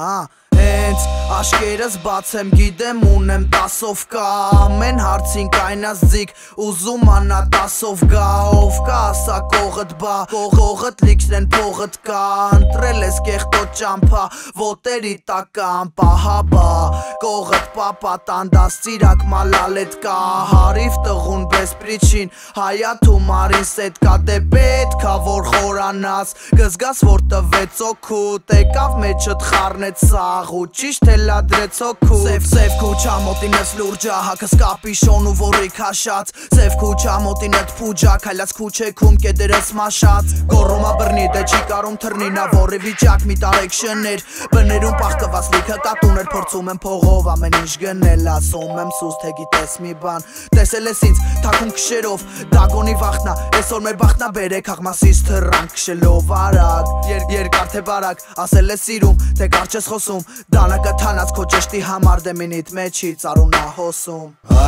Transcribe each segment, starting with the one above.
Հենց աշկերս բացեմ գիտեմ ունեմ 10-ով կա Ամեն հարցին կայնած ձիգ ուզում անա 10-ով գա Ով կա ասա կողըտ բա Կողըտ լիքրեն փողըտ կա Ընտրել ես կեղտոտ ճամփա Ոտերի տակա անպահաբա Կողըտ պապա տանդաս ծիրակ մալալետ կա Հարիվ տղուն բես պրիչին Հայաթում արին սետ կա Դե պետքա որ խորանաս Կզգաս որ տվեց օգուտ Եկավ մեջըտ խառնեց սաղ ու ճիշտ էլ ադրեց օգու Սև քուչա մոտինս լուրջա հակս կապիշոն ու որի քաշած Սև քուչա մոտինդ փուջա քայլած քուչեքում կեդերս մաշած Գոռոմա բռնի դե չի կարում թռնի նա որի վիճակ մի տարեքշներ Բներում պահկված լիքը կատուներ փորձում եմ փողով ամեն ինչ գնել ասում եմ սուս թե գիտես մի բան Տեսել ես ինձ թակում քշերով դագոնի վախտնա այսօր մեր բախտնա բերեք աղմասից թռան քշելով արագ Երկար թե բարակ ասել ես սիրում թե կարճ ես խոսում Դանակը թանած քո ճշտի համար դե մինիտ մեջի ծարունա հոսում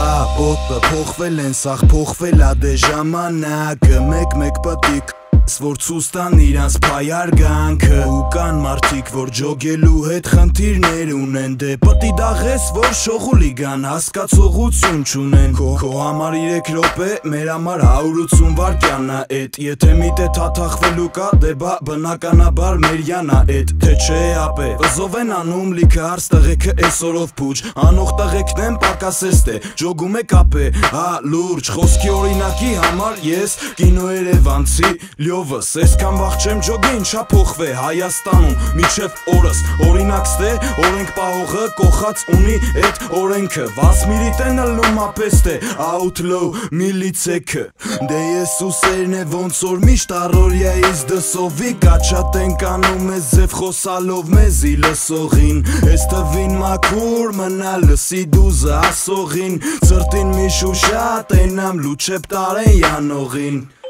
Պոտը փոխվել են սաղ փոխվել ա դե ժամանակը մեկ պտիկ Որ ցույց տան իրանց փայարգանքը ու կան մարդիկ որ ջոգելու հետ խնդիրներ ունեն դե պտի դաղես որ շողուլի գան հասկացողություն չունեն Քո համար 3 րոպե մեր համար 180 վայրկյանա էդ եթե միտե թաթախվելու կա դե բա բնականաբար մերյանա էդ թե չէ ապե վզով են անում լիքը հարց տղեկը այսօրով փուջ անող տղեկն են պակասես դե ջոգում եք ապե լուրջ խոսքի օրինակի համար ես կինո Երևանցի Լյովս, այսքան վաղ չեմ ջոգին չա փոխվե Հայաստանում միջև օրս օրինակ ստե օրենք պահողը կողած ունի այդ օրենքը Վաս միլիտեն ըլնում ապեստե outlaw միլիցեքը Դե ես ուսերն է ոնց որ միշտ առորյայից դսովի կաչատ ենք անում ես ձև խոսալով մեզի լսողին Այս տվին մաքուր մնա լսի դուզը ասողին Ծրտին մի շուշատ ենամ լուչեպ տարեն յանողին